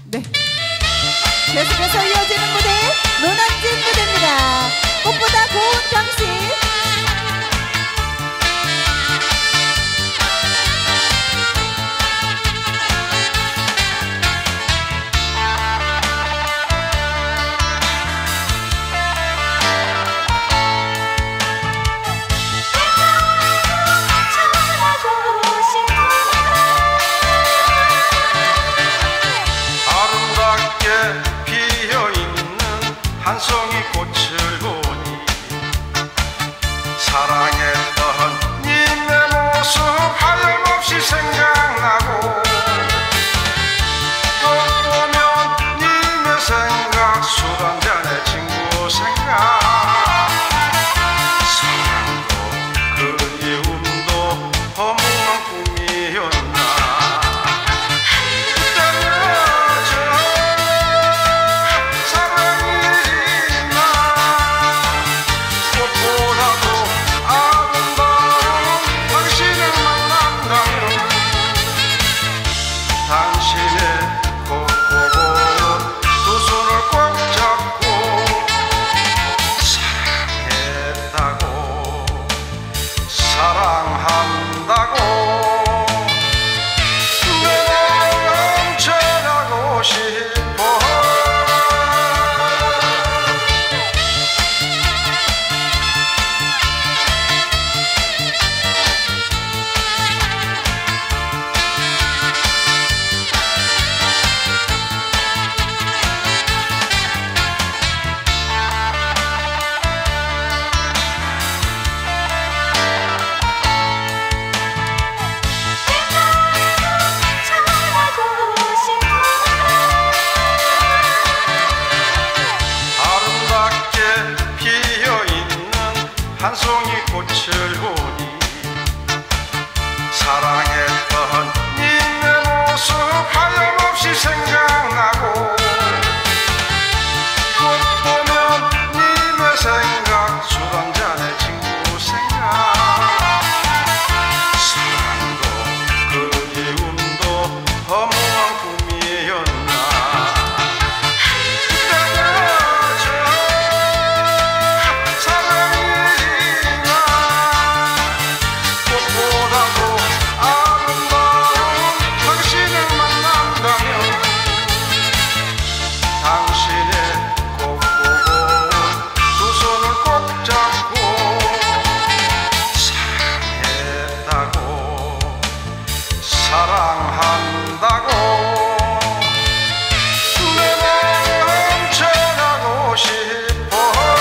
네. 계속해서 이어지는 무대 노남진 무대입니다. 꽃보다 고운 당신. 한 송이 꽃을 보니 사랑했던 님의 모습 하염없이 생각나고 또 보면 님의 생각 술 한잔의 친구 생각 사랑도 그리움도 허무한 꿈이었나 당신의 꼭 보고 두 손을 꽉 잡고 사랑했다고 사랑한다고 내 마음 전하고 싶어 한 송이 꽃을 보니 사랑했던 님의 모습 하염없이 생각나고 꽃 보면 님의 생각 술 한잔의 친구 생각 사랑도 그리움도 허무한 꿈이었나 당신의 꼭 보고 두 손을 꼭 잡고 사랑했다고 사랑한다고 내 마음 전하고 싶어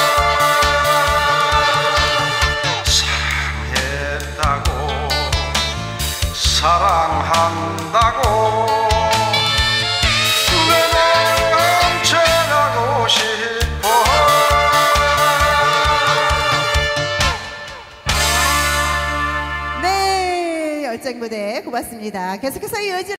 사랑했다고 사랑한다고 네, 열정 무대 고맙습니다. 계속해서 이어지